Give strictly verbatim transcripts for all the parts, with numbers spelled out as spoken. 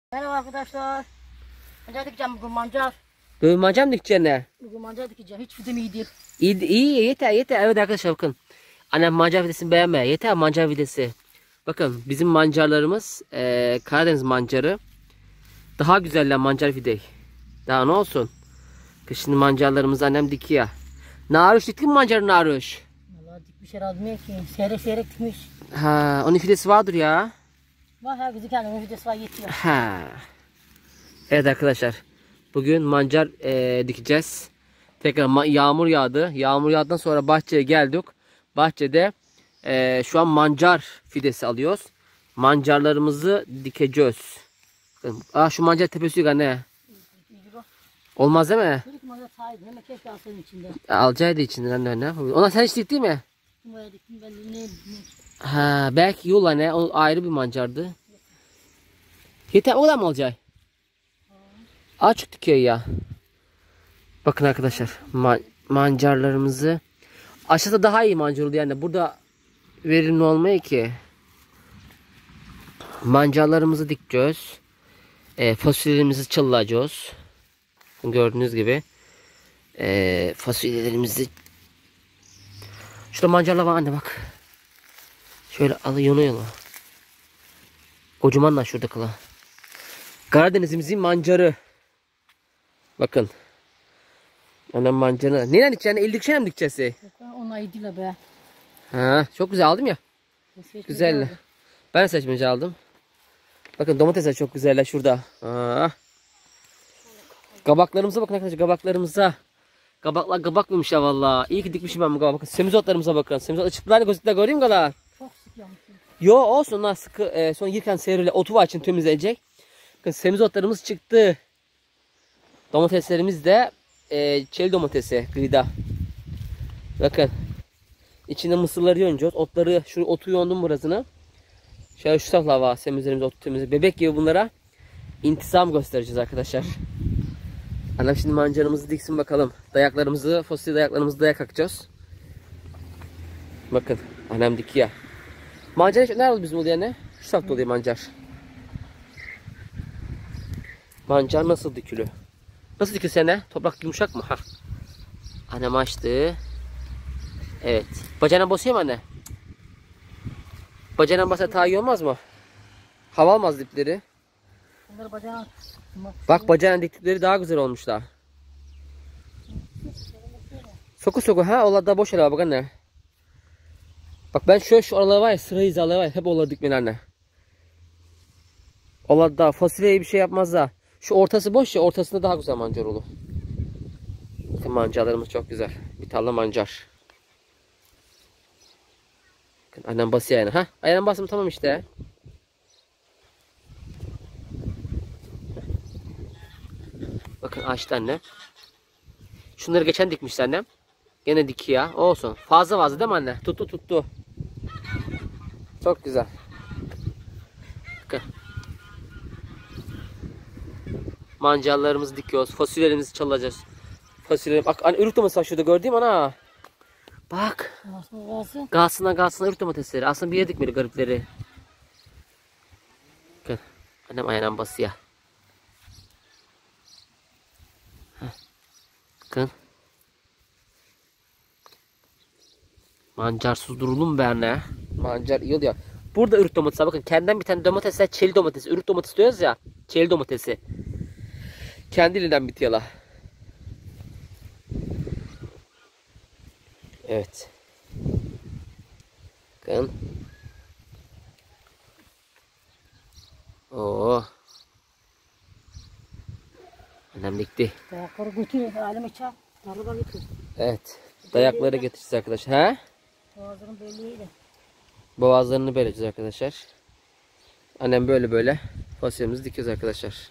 Merhaba arkadaşlar. Mancar dikeceğim bugün mancar. Bugün mancar mı dikeceksin ne? Bugün mancar dikeceğim. Hiç fidem iyi değil. İyi, iyi yeter yeter. Evet arkadaşlar bakın. Annem mancar videsini beğenme. Yeter mancar videsi. Bakın bizim mancarlarımız e, Karadeniz mancarı. Daha güzeller mancar videyi. Daha ne olsun. Şimdi mancarlarımızı annem dikiyor. Naruş diktin mi mancarı naruş? Vallahi dikmiş herhalde ne ki. Seyrek seyrek dikmiş. Ha, onun fidesi vardır ya. Var herkesi kendine fidesi var yetiyor. Ha. Evet arkadaşlar. Bugün mancar e, dikeceğiz. Tekrar yağmur yağdı. Yağmur yağdıktan sonra bahçeye geldik. Bahçede e, şu an mancar fidesi alıyoruz. Mancarlarımızı dikeceğiz. Aa, şu mancar tepesi yok anne. Olmaz değil mi? Çocuk mancar sahibi. Hemen keşke alsaydım içinde. Alacaktı içinden anne. Ne? Ona sen hiç diktin mi? Buraya diktim ben de ne bileyim. Ha, belki yol anne. O ayrı bir mancardı. Yeter o kadar mı olacak? Açık dikiyor ya. Bakın arkadaşlar. Man mancarlarımızı. Aşağıda daha iyi mancar oluyor yani. Burada verimli olmuyor ki. Mancarlarımızı dikeceğiz. E, fasulyelerimizi çıllayacağız. Gördüğünüz gibi. E, fasulyelerimizi. Şurada mancarlar var anne bak. Şöyle alıyor yola. Kocaman lan şurada kala. Karadenizimizin mancarı. Bakın. Annem mancarı. Neyle dikeceksin? El dikeceğine mi dikeceğiz? Onlar iyi değil be. Ha, çok güzel aldım ya. Güzel. Ben de seçmece aldım. Bakın domatesler çok güzeller şurada. Aa. Kabaklarımıza bakın arkadaşlar, kabaklarımıza. Kabaklar kabak mıymış ya valla. İyi ki dikmişim ben bu kabak. Bakın semizotlarımıza bakın. Semizot çıktılar gözlükler göreyim kadar. Çok sık yanmışım. Yo olsun onlar sıkı. E, sonra yırken seyrüyle otu var için temizleyecek. Bakın semizotlarımız çıktı. Domateslerimiz de e, çeri domatesi gıda. Bakın. İçinde mısırları yonacağız. Otları, şu otu yondum burasını. Şöyle şu taraflar var. Semizlerimiz otu temizle. Bebek gibi bunlara intizam göstereceğiz arkadaşlar. Annem şimdi mancarımızı diksin bakalım. Dayaklarımızı, fosil dayaklarımızı dayak akacağız. Bakın annem dikiyor. Mancar nerede oldu bizim oluyor anne? Şu tarafta oluyor mancar. Mancar nasıl dikülü? Nasıl dikiyor sene? Toprak yumuşak mı? Ha. Annem açtı. Evet. Bacağına basıyor mu anne? Bacağına basa daha iyi olmaz mı? Hava almaz dipleri. Bunları bacağına... Bak bacağına diktikleri daha güzel olmuşlar. Soku soku ha onlar da boş ara bak anne. Bak ben şöyle şu aralar var ya sıra hizaları var ya hep onları dikmeli anne. Onlar da fasulyeye bir şey yapmaz da. Şu ortası boş ya ortasında daha güzel mancar olur. Bakın mancarlarımız çok güzel. Bir tarla mancar. Bakın annem basıyor yani ha. Ayağına bastım tamam işte. Bakın açtı anne. Şunları geçen dikmişti annem. Gene dikiyor. Olsun. Fazla fazla değil mi anne? Tuttu tuttu. Çok güzel. Bakın. Mancarlarımızı dikiyoruz. Fasulyelerimizi çalacağız. Fasulyelerimiz. Bak anne ürük domatesi var şurada gördüğüm ana. Bak. Galsına galsına ürük domatesleri. Aslında bir yere dikmeli garipleri. Bakın. Annem ayağına basıyor. Bakın. Mancar suzdurulur mu be anne? Mancar iyi oluyor. Burada ürük domatesi var. Bakın kendinden bir tane domatesler çeli domatesi. Ürük domatesi diyoruz ya. Çeli domatesi. Kendiliğinden bitiyorlar. Evet. Bakın. Oo. Annem dikti. Dayakları götür. Halime çal. Araba götür. Evet. Dayakları getireceğiz arkadaşlar. He? Boğazların belliyle. Boğazlarını belirleyeceğiz arkadaşlar. Annem böyle böyle fasulyemizi dikiyoruz arkadaşlar.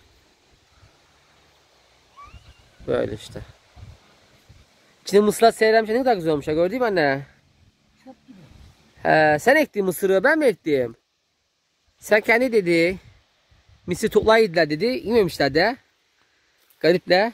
Böyle işte. İçinde mısırlar seyrelmiş ne kadar güzel olmuş ya gördün mü anne? Çok gibi. He, sen ektin mısırı ben mi ektim? Sen kendi dedi. Mısır toplar yediler dedi. İnmemişler de. Garipler.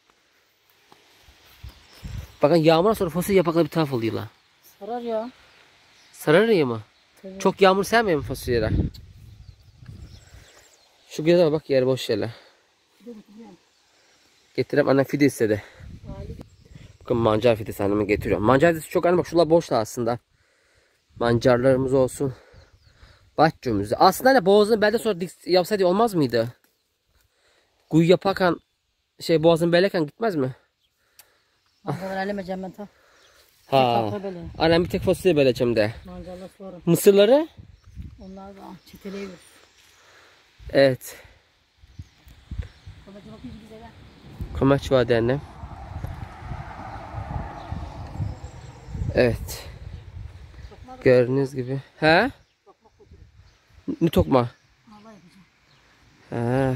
Bakın yağmurdan sonra fasulye yaprakları bir taraf oluyorlar. Sarar ya. Sararıyor mu? Tabii. Çok yağmur sevmiyor mu fasulyeler? Şu güzel bak yer boş yerler. Bir de götürüyorum. Getireyim annem fide istedi. Ali Bakın mancar fidesi anneme getiriyorum. Mancar fidesi çok anne bak şuralar boş da aslında. Mancarlarımız olsun. Bahçemizde. Aslında hani boğazını belde sonra dik yapsaydı olmaz mıydı? Kuyu yaparken şey boğazını belirken gitmez mi? mancarları elemeyeceğim ben tam. Ha. Kapı böyle. Annem bir tek fasulye beleceğim de. Mancarlar sonra. Mısırları? Onlar da çeteleyiyor. Evet. Babacım bakayım bize gel. Komaç vardı annem. Evet. Gördüğünüz gibi. He? Tokmak götürüyor. Ne tokma? Allah yapacağım. He.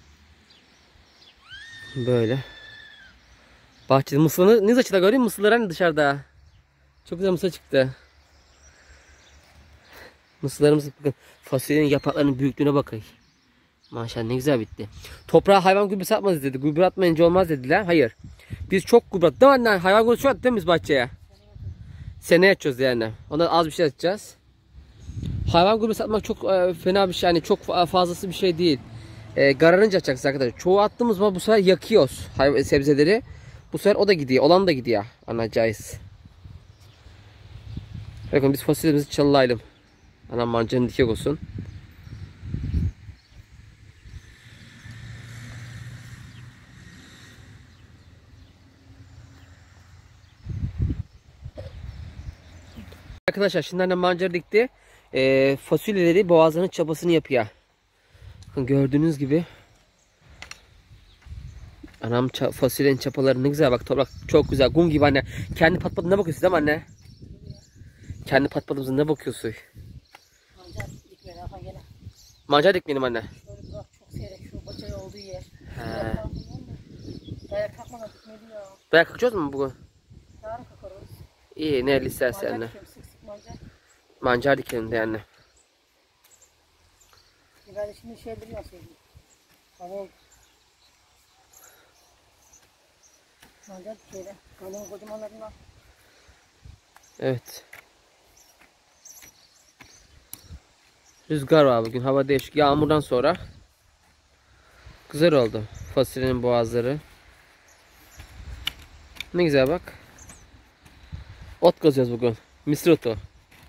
Böyle. Bahçede mısırını ne açıda göreyim mısırlar hani dışarıda. Çok güzel mısır çıktı. Mısırlarımız bakın fasulyenin yapraklarının büyüklüğüne bakın. Maşallah ne güzel bitti. Toprağa hayvan gübresi atmaz dedi. Gübre atmayınca olmaz dediler. Hayır. Biz çok gübre attık. Değil mi anne? Hayvan gübresi çok attık değil mi biz bahçeye? Seneye atacağız yani. Ondan az bir şey atacağız. Hayvan gübresi atmak çok e, fena bir şey. Yani çok fazlası bir şey değil. E, kararınca atacağız arkadaşlar. Çoğu attığımız zaman bu sefer yakıyoruz hayvan, sebzeleri. Bu sefer o da gidiyor. Olan da gidiyor. Anacağız. Bakın biz fasulyemizi çalılayalım. Anam mancanın dikek olsun. Arkadaşlar şimdi annem mancarı dikti. E, fasulyeleri boğazının çabasını yapıyor. Bakın gördüğünüz gibi. Anam fasulyenin çapaları ne güzel bak toprak çok güzel. Kum gibi anne. Kendi pat patına bakıyorsun değil mi anne? Kendi pat patımıza ne bakıyorsun? Mancar dikmeyin Hakan gene. Mancar dikmeyelim anne. Şöyle bırak çok seyrek şu bacaya olduğu yer. He. Dayak kalkmadan dikmedi ya. Dayak kalkacağız mı bugün? Yarın kalkarız. İyi ne istersen anne. Mancar dikiyorum sık sık mancar. Mancar dikelim de anne. Ben de şimdi şey biliyorum sevgilim. Hava oldu. Mancar dikeyle. Kalın kocamanlarından. Evet. Rüzgar var bugün. Hava değişik. Yağmurdan sonra. Güzel oldu. Fasulyenin boğazları. Ne güzel bak. Ot kazıyoruz bugün. Mısır otu.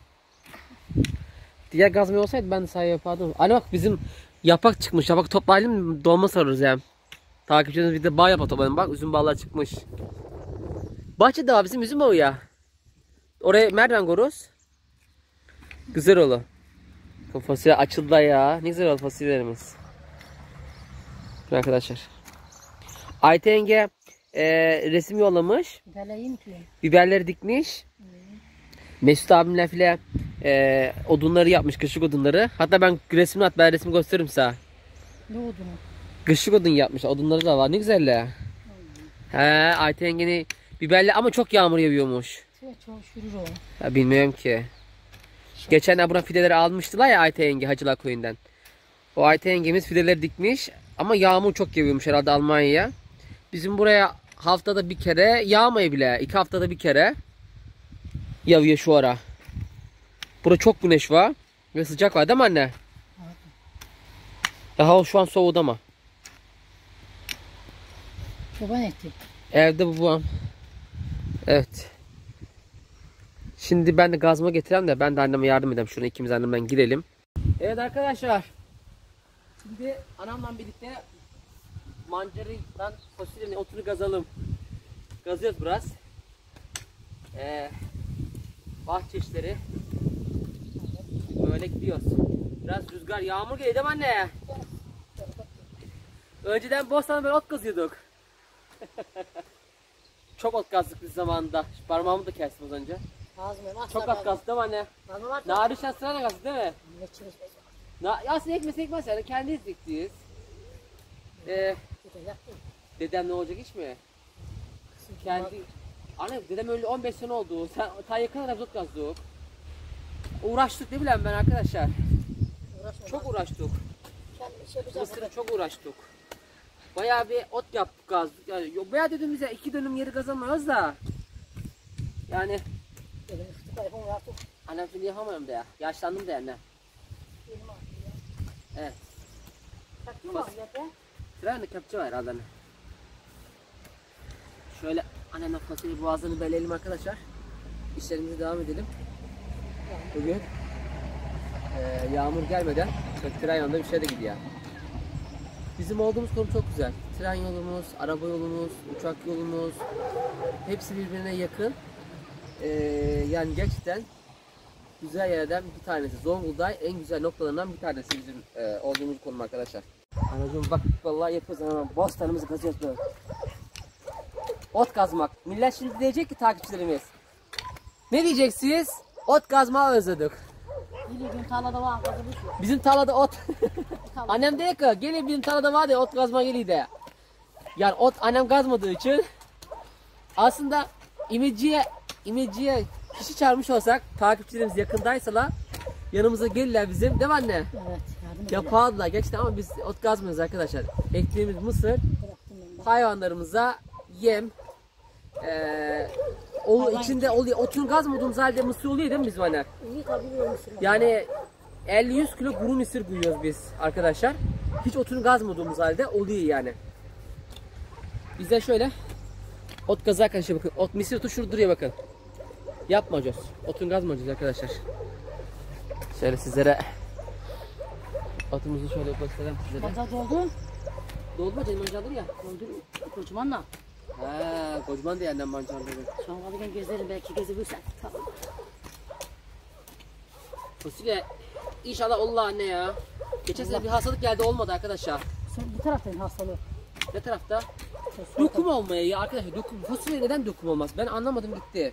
Diğer gazmıyor olsaydı ben de sahi yapardım. Hani bak bizim yapak çıkmış. Yapak toplayalım dolma sararız yani. Takipçilerimiz bir de bağ yapak toplayalım. Bak üzüm bağlar çıkmış. Bahçede var bizim üzüm bağı ya. Oraya merdiven koruz. Güzel olur. Fasulye açıldı ya. Ne güzel oldu fasulyelerimiz. Arkadaşlar. Ayten yenge e, resim yollamış. Biberleri mi ki? Biberleri dikmiş. Hmm. Mesut abimle file e, odunları yapmış. Kışlık odunları. Hatta ben resmini at ben resmi gösteririm sana. Ne odunu? Kışlık odun yapmış. Odunları da var. Ne güzel. Hmm. He Ayten yengenin biberli ama çok yağmur yağıyormuş. Şey çok şurur o. Ya bilmiyorum ki. Geçen ay buranın fideleri almıştılar ya Ayten yenge Hacılar Köyü'nden. O Ayten yengemiz fideleri dikmiş. Ama yağmur çok yağıyormuş herhalde Almanya'ya. Bizim buraya haftada bir kere yağmıyor bile. İki haftada bir kere yağıyor şu ara. Burada çok güneş var. Ve sıcak var değil mi anne? Evet. Daha şu an soğudu ama. Çoban etti. Evde babam. Evet. Şimdi ben de gazıma getireyim de ben de anneme yardım edeyim. Şuna ikimiz annemden girelim. Evet arkadaşlar. Şimdi anamla birlikte mancarından fasulyenin otunu gazalım. Gazıyoruz biraz. Ee, bahçe işleri. Böyle gidiyoruz. Biraz rüzgar, yağmur geliyor değil mi anne? Önceden Bostan'da böyle ot kazıyorduk. Çok ot kazdık biz zamanında. Şu parmağımı da kestim az önce. Çok ot kazdık değil mi anne? Narişan sırayla kazdık değil mi? Na, aslında ekmesi ekmez yani kendi diktiyiz. Ee, dedem ne olacak iş mi? Kendi. Anne dedem öyle on beş sene oldu. Sen ta yakın kadar ot kazdık. Uğraştık ne bileyim ben arkadaşlar. Çok uğraştık. Mısır'ı çok uğraştık. Bayağı bir ot yaptık kazdık. Yani yok bayağı dedim bize iki dönüm yeri kazanmıyoruz da. Yani. Annem şimdi yapamıyorum da ya. Yaşlandım da yani. Evet. Kaçıyor mu abi? Tren kepçe var herhalde. Şöyle annemle fasulye boğazını beleyelim arkadaşlar. İşlerimize devam edelim. Bugün e, yağmur gelmeden tren yolunda bir şey de gidiyor. Bizim olduğumuz konum çok güzel. Tren yolumuz, araba yolumuz, uçak yolumuz hepsi birbirine yakın. E, yani gerçekten güzel yerlerden bir tanesi. Zonguldak en güzel noktalarından bir tanesi bizim e, olduğumuz konum arkadaşlar. Anacığım bak vallahi yapıyoruz ama bostanımızı kazıyoruz böyle. Ot kazmak. Millet şimdi diyecek ki takipçilerimiz. Ne diyeceksiniz? Ot kazmayı özledik. Bizim tarlada var. Bizim tarlada ot. Annem diyor ki gelin bizim tarlada var ya ot kazma geliyor de. Yani ot annem kazmadığı için aslında imeciye imeciye kişi çağırmış olsak takipçilerimiz yakındaysalar yanımıza gelirler bizim değil mi anne? Evet. Yardım edelim. Yaparlar gerçekten ama biz ot kazmıyoruz arkadaşlar. Ektiğimiz mısır hayvanlarımıza yem ee, o Hayvan içinde oluyor. Otun kazmadığımız halde mısır oluyor değil mi bizim anne? İyi tabii ölmüşsün. Yani elli yüz kilo kuru mısır koyuyoruz biz arkadaşlar. Hiç otunu kazmadığımız halde oluyor yani. Bizde şöyle ot kazı arkadaşlar bakın. Ot mısır otu şurada duruyor bakın. Yapmayacağız. Otunu kazmayacağız arkadaşlar. Şöyle sizlere otumuzu şöyle göstereyim size de. Mancar doldu. Doldu mu canım mancarları ya? Doldu. Kocamanla. He, kocaman diye annem mancarları. Şu an kalırken gezerim belki gezebilirsen. Tamam. Fasulye inşallah Allah anne ya. Geçen sene bir hastalık geldi olmadı arkadaşlar. Sen bu taraftayım hastalığı. Ne tarafta? Dokum olmaya ya arkadaşlar. Dokum. Fasulye neden dokum olmaz? Ben anlamadım gitti.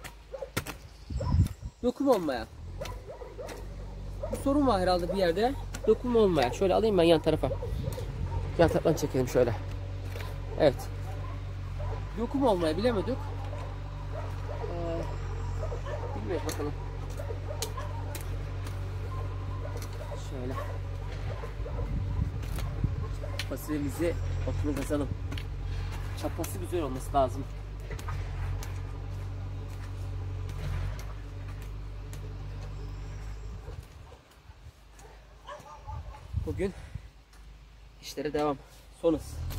Dokum olmaya. Bir sorun var herhalde bir yerde. Dokum olmaya. Şöyle alayım ben yan tarafa. Yan taraftan çekelim şöyle. Evet. Dokum olmaya bilemedik. Ee, bilmiyorum bakalım. Şöyle. Fasulyemizi otunu kazalım. Çapası güzel olması lazım. Bugün işlere devam. Sonuz.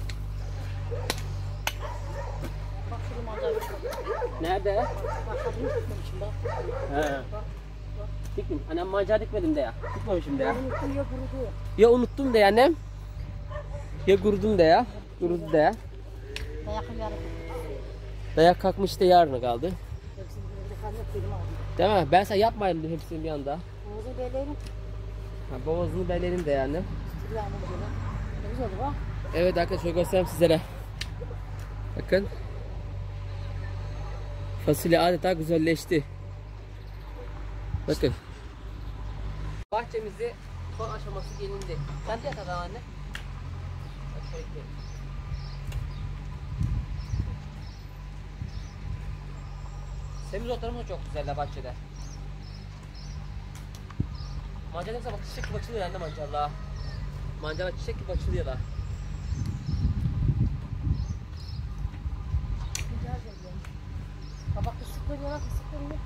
Bak şurada mancar. Nerede? Bak şurada tutmamışım bak. He. Diktim. Annem mancar dikmedim de ya. Dikmemişim de ya. Unuttum ya kurudu. Ya unuttum de ya annem. Ya kurudum de ya. Kurudu de ya. Dayakım yarım. Dayak kalkmış da yarına kaldı. Hepsini bir kalma kelim aldım. Değil mi? Ben sana yapmayayım dedim hepsini bir anda. Oğuz'u belleyelim. Ha, boğazını belerim de yani. Tutuyor anne böyle. Ne güzel oldu bak. Evet arkadaşlar göstereyim sizlere. Bakın. Fasulye adeta güzelleşti. Bakın. Bahçemizi son aşaması gelindi. Sen de yat anne. Bak şöyle gidelim. Semizotlarımız da çok güzel bahçede. Mancarlar bak çiçek gibi açılıyor anne mancarlar. Mancarlar çiçek gibi açılıyorlar. Güzel güzel. Kabak fıstık veriyorlar fıstık veriyor.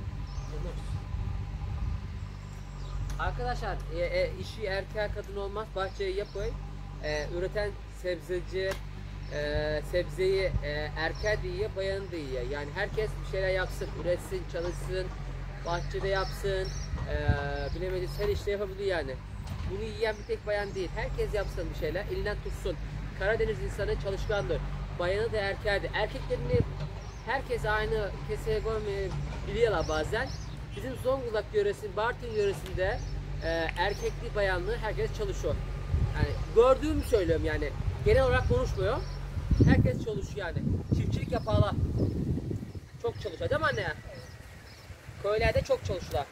Arkadaşlar e, e, işi erkek kadın olmaz bahçeyi yapın. E, üreten sebzeci e, sebzeyi e, erkek de yiyor bayan da yiyor. Yani herkes bir şeyler yapsın, üretsin, çalışsın, bahçede yapsın. E, bilemediğiniz her işte yapabilir yani. Bunu yiyen bir tek bayan değil. Herkes yapsın bir şeyler, elinden tutsun. Karadeniz insanı çalışkandır. Bayanı da erkeği de. Erkeklerini herkes aynı keseye koymayabiliyorlar bazen. Bizim Zonguldak yöresi, Bartın yöresinde e, erkekli bayanlı herkes çalışıyor. Yani gördüğümü söylüyorum yani. Genel olarak konuşmuyor. Herkes çalışıyor yani. Çiftçilik yaparlar. Çok çalışıyor değil mi anne? Köylerde çok çalışıyorlar.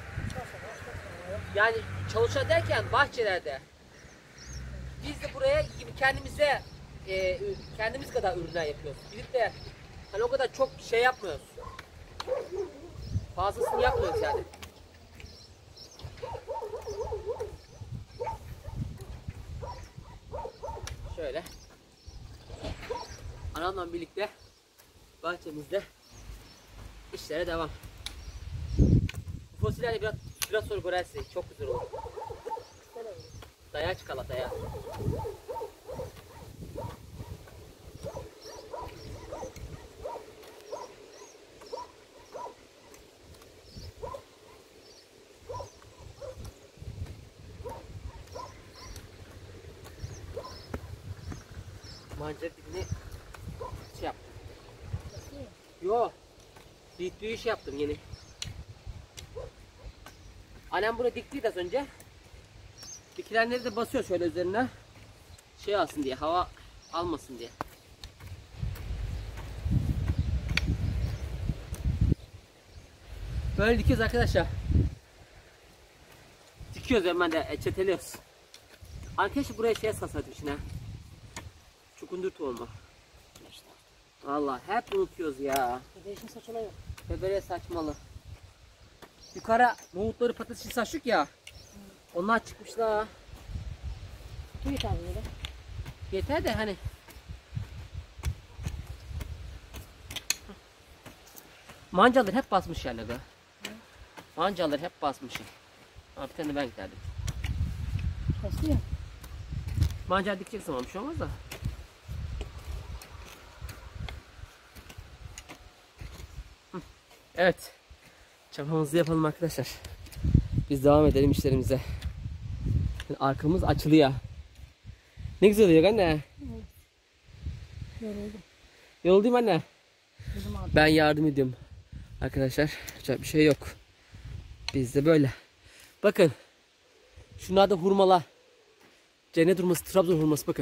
Yani çalışıyor derken bahçelerde. Biz de buraya kendimize e, kendimiz kadar ürünler yapıyoruz. Gidip de hani o kadar çok şey yapmıyoruz. Fazlasını yapmıyoruz yani. Şöyle. Anamla birlikte bahçemizde işlere devam. Bu fasulyeleri biraz biraz sonra görersin. Çok güzel olur. Daya çıkala daya. Mancar dikini şey yaptım. Yo. Büyük bir iş yaptım yeni. Annem buraya diktiydi az önce. Dikilenleri de basıyor şöyle üzerine. Şey alsın diye, hava almasın diye. Böyle dikiyoruz arkadaşlar. Dikiyoruz hemen de çeteliyoruz. Arkadaşlar buraya şey sasadım içine. Çukundur tohumu. Vallahi hep unutuyoruz ya. Bebeğin saçına yok. Bebeğe saçmalı. Yukarı nohutları patatesi saçtık ya. Hmm. Onlar çıkmışlar. Kutu yeter böyle. Yeter de hani. Mancalar hep basmış yerlere. Mancalar hep basmış. Ha, bir tane ben giderdim. Bastı ya. Mancar dikeceksin ama bir şey olmaz da. Hı. Evet. Çabamızı yapalım arkadaşlar. Biz devam edelim işlerimize. Arkamız açılıyor. Ne güzel oluyor anne. Evet. Yoruldum. Yoruldum anne. Ben yardım ediyorum. Arkadaşlar yapacak bir şey yok. Bizde böyle. Bakın. Şunlar da hurmalar. Cennet hurması, Trabzon hurması bakın.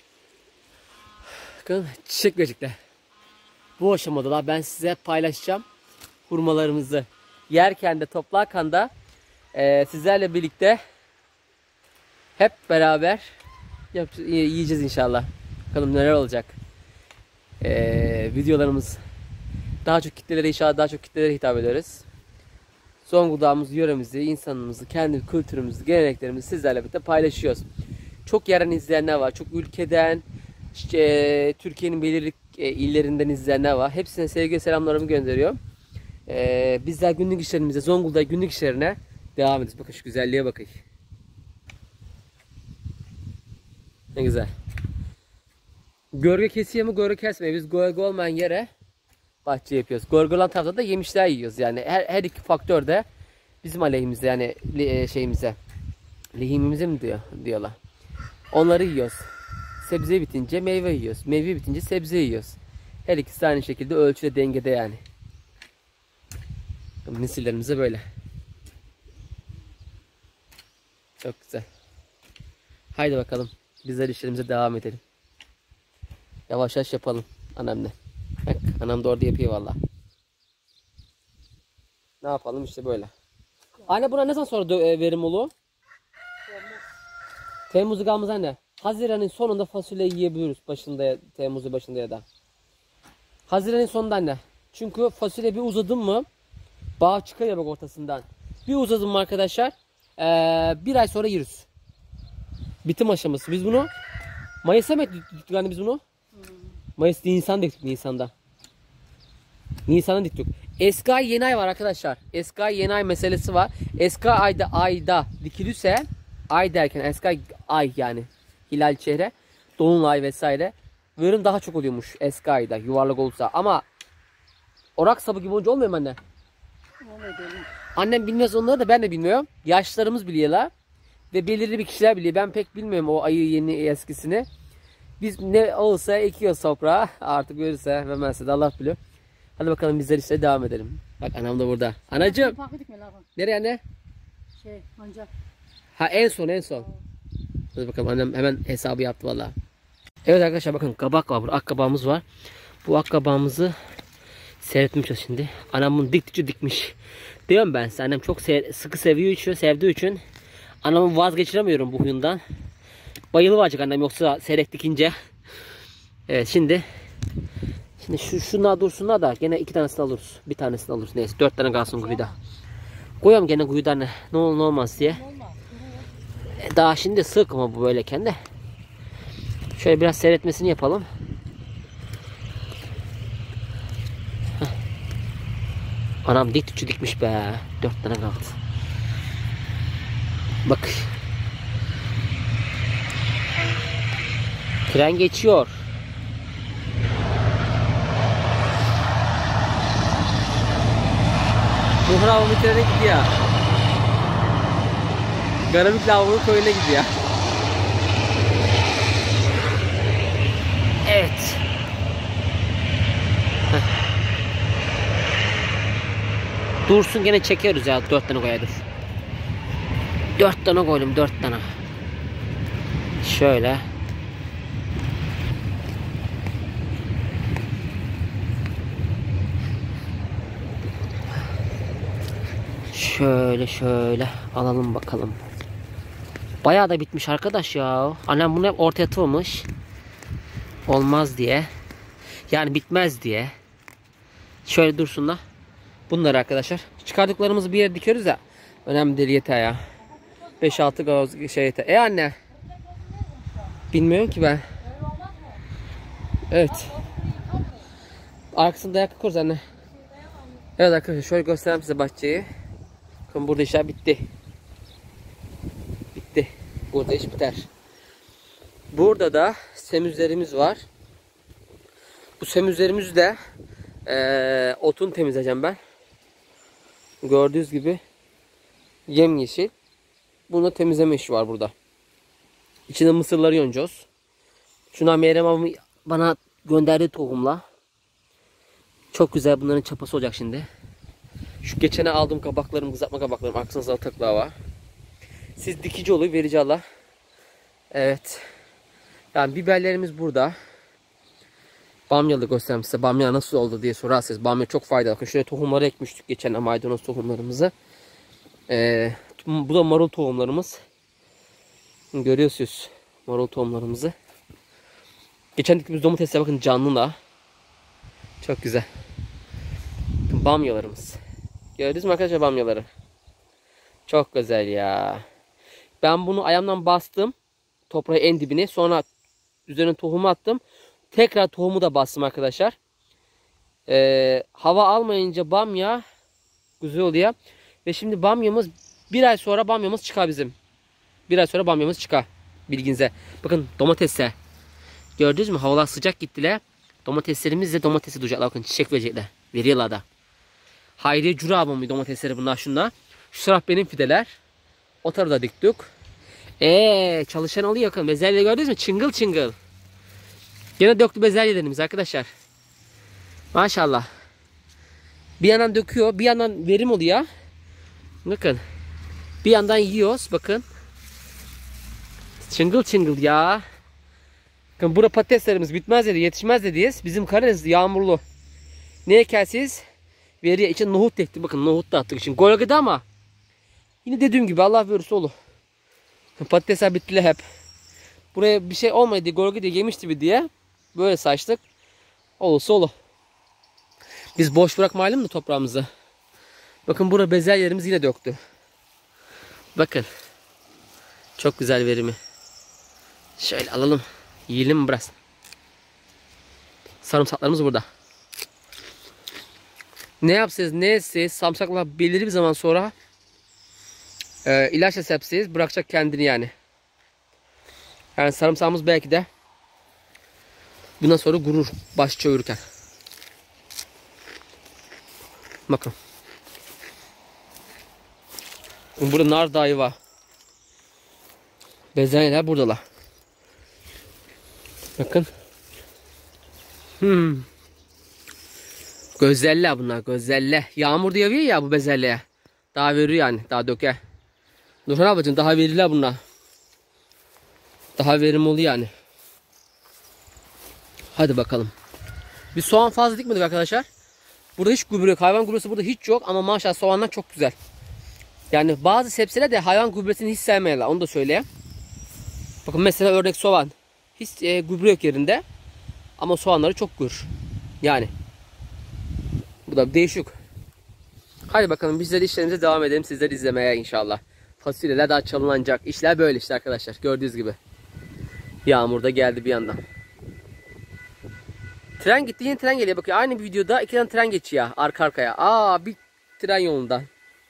Bakın çiçek verecekler. Bu aşamadalar ben size paylaşacağım hurmalarımızı. Yerken de toplarken de e, sizlerle birlikte hep beraber yiyeceğiz inşallah. Bakalım neler olacak. E, videolarımız daha çok kitlelere inşallah daha çok kitlelere hitap ederiz. Zonguldak'ımızı, yöremizi, insanımızı, kendi kültürümüzü, geleneklerimizi sizlerle birlikte paylaşıyoruz. Çok yerden izleyenler var. Çok ülkeden, işte, Türkiye'nin belirli e, illerinden izleyenler var. Hepsine sevgi ve selamlarımı gönderiyorum. E, bizler günlük işlerimize, Zonguldak günlük işlerine devam ediyoruz. Bakın şu güzelliğe bakın. Ne güzel. Gölge kesiyor mu, gölge kesmiyor. Biz gölge olmayan yere bahçe yapıyoruz. Gölge olan tarafta da yemişler yiyoruz. Yani her, her iki faktör de bizim aleyhimize, yani şeyimize, lehimimize mi diyor, diyorlar. Onları yiyoruz. Sebze bitince meyve yiyoruz. Meyve bitince sebze yiyoruz. Her ikisi aynı şekilde ölçüde, dengede yani. Nesillerimize böyle. Çok güzel. Haydi bakalım. Bizler işlerimize devam edelim. Yavaş yavaş yapalım annemle. Bak anam da orada yapıyor valla. Ne yapalım işte böyle. Anne buna ne zaman sonra verim olur? Temmuz'u kalmaz anne. Haziran'ın sonunda fasulye yiyebiliyoruz başında, Temmuz'un başında ya da. Haziran'ın sonunda anne. Çünkü fasulye bir uzadım mı bağ çıkıyor ya bak ortasından. Bir uzadım mı arkadaşlar ee, bir ay sonra yeriz. Bitim aşaması. Biz bunu Mayıs'a mı diktik yani biz bunu? Hmm. Mayıs, Nisan diktik Nisan'da. Nisan'da diktik. Eski ay yeni ay var arkadaşlar. Eski ay yeni ay meselesi var. Eski ayda ayda dikilirse ay derken eski ay, ay yani hilal çehre, dolunay vesaire verim daha çok oluyormuş eski ayda yuvarlak olursa. Ama orak sabı gibi olunca olmuyor mu anne? Annem bilmez onları da ben de bilmiyorum. Yaşlarımız biliyorlar. Ve belirli bir kişiler biliyor. Ben pek bilmiyorum o ayı yeni eskisini. Biz ne olsa ekiyoruz toprağa. Artık görürse vermezse de Allah biliyor. Hadi bakalım bizler işte devam edelim. Bak anam da burada. Anacığım. Nereye anne? Şey ancak. Ha en son en son. Hadi bakalım annem hemen hesabı yaptı valla. Evet arkadaşlar bakın kabak var burada. Ak kabağımız var. Bu ak kabağımızı seyretmişiz şimdi. Anam bunu diktikçe dikmiş. Diyorum ben size annem çok se sıkı seviyor için, sevdiği için. Anamı vazgeçiremiyorum bu huyundan. Bayılıvacık annem yoksa seyrek dikince. Evet şimdi Şimdi şu şunlar dursunlar da gene iki tanesini alırız. Bir tanesini alırız. Neyse dört tane kalsın kuyuda. Koyalım gene kuyuda ne, ne olur ne olmaz diye. E, daha şimdi sık ama bu böyleken de. Şöyle biraz seyretmesini yapalım. Heh. Anam dik tüçü dikmiş be. Dört tane kaldı. Bak. Tren geçiyor. Muhur avımı trene gidiyor. Garamik avımı köyüne gidiyor. Dursun gene çekiyoruz ya. Dört tane koyalım. Dört tane koydum. Dört tane. Şöyle. Şöyle şöyle alalım bakalım. Bayağı da bitmiş arkadaş ya. Annem bunu hep ortaya atılmış. Olmaz diye. Yani bitmez diye. Şöyle dursun da. Bunlar arkadaşlar. Çıkardıklarımızı bir yere dikiyoruz ya. Önemli değil, yeter ya. beş altı gavuz şey yeter. E anne. Bilmiyorum ki ben. Evet. Arkasında dayak koyarız anne. Evet arkadaşlar şöyle göstereyim size bahçeyi. Bakın burada işler bitti. Bitti. Burada iş biter. Burada da semizlerimiz var. Bu semizlerimizle e, otun temizleyeceğim ben. Gördüğünüz gibi yemyeşil. Bunu temizleme işi var burada. İçine mısırları yonacağız. Şuna Meryem abim bana gönderdiği tohumla. Çok güzel, bunların çapası olacak şimdi. Şu geçene aldığım kabaklarım, kızartma kabaklarım. Arkasında salatalıklar var. Siz dikici oluyor, verici Allah. Evet. Yani biberlerimiz burada. Bamyalı göstereyim size. Bamya nasıl oldu diye sorarsınız. Bamya çok faydalı. Bakın şöyle tohumları ekmiştik geçen maydanoz tohumlarımızı. Ee, bu da marul tohumlarımız. Görüyorsunuz marul tohumlarımızı. Geçen diktiğimiz domatesler bakın canlı da. Çok güzel. Bamyalarımız. Gördünüz mü arkadaşlar bamyaları? Çok güzel ya. Ben bunu ayağımdan bastım. Toprağı en dibine. Sonra üzerine tohumu attım. Tekrar tohumu da bastım arkadaşlar. Ee, hava almayınca bamya güzel oluyor. Ve şimdi bamyamız bir ay sonra bamyamız çıkar bizim. Bir ay sonra bamyamız çıkar. Bilginize. Bakın domatesler. Gördünüz mü? Havalar sıcak gittiler. Domateslerimiz de domatesi duyacaklar. Bakın çiçek verecekler. Veriyorlar da. Hayriye Cura abamın domatesleri bunlar şunlar. Şu taraf benim fideler. O tarafta diktik. Eee çalışan oluyor yakın. Bezelye gördünüz mü? Çıngıl çıngıl. Yine döktü bezelyelerimiz arkadaşlar. Maşallah. Bir yandan döküyor. Bir yandan verim oluyor. Bakın. Bir yandan yiyoruz. Bakın. Çıngıl çıngıl ya. Bakın burada patateslerimiz bitmez dedi. Yetişmez dediyiz. Bizim Karadeniz yağmurlu. Ne ekersiniz? Veriye için nohut ekti. Bakın nohut da attık için. Golgada ama. Yine dediğim gibi Allah verirse olur. Patatesler bittiler hep. Buraya bir şey olmadı diye golgada yemişti bir diye. Böyle saçtık. Olursa olur. Biz boş bırakmayalım mı toprağımızı? Bakın burada bezelyelerimiz yine döktü. Bakın. Çok güzel verimi. Şöyle alalım. Yiyelim mi biraz? Sarımsaklarımız burada. Ne yapsanız ne etseniz sarımsaklar belirli bir zaman sonra e, ilaç hesapsız bırakacak kendini yani. Yani sarımsağımız belki de bundan sonra gurur baş çevirirken. Bakın. Burada nar dağı var. Bezelyeler buradalar. Bakın. Hmm. Gözelle bunlar, gözelle. Yağmur da yağıyor ya bu bezelleye. Daha veriyor yani, daha döke. Nurhan ablacığım daha verirler bunlar. Daha verim oluyor yani. Hadi bakalım. Biz soğan fazla dikmedik arkadaşlar. Burada hiç gübre yok. Hayvan gübresi burada hiç yok ama maşallah soğanlar çok güzel. Yani bazı sebzeler de hayvan gübresini hiç sevmiyorlar. Onu da söyleyeyim. Bakın mesela örnek soğan. Hiç e, gübre yok yerinde. Ama soğanları çok gür. Yani. Bu da değişik. Hadi bakalım bizler işlerimize devam edelim. Sizler izlemeye inşallah. Fasulyeler daha çalınacak. İşler böyle işte arkadaşlar. Gördüğünüz gibi. Yağmur da geldi bir yandan. Tren gitti, yine tren geliyor. Bakın aynı bir videoda iki tane tren geçiyor arka arkaya. Aa bir tren yolundan.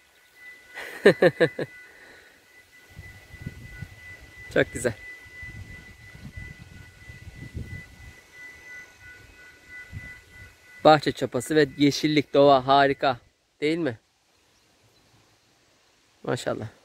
Çok güzel. Bahçe çapası ve yeşillik, doğa harika. Değil mi? Maşallah.